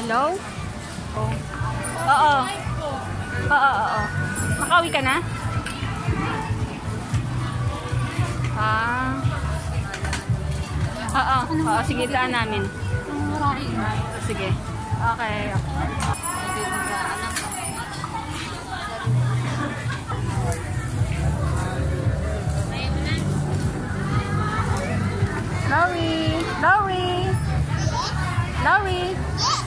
Hello? Oh. Oo. Oo. Makauwi ka na? Oo. Sige, daan namin. Sige. Okay. Lowie!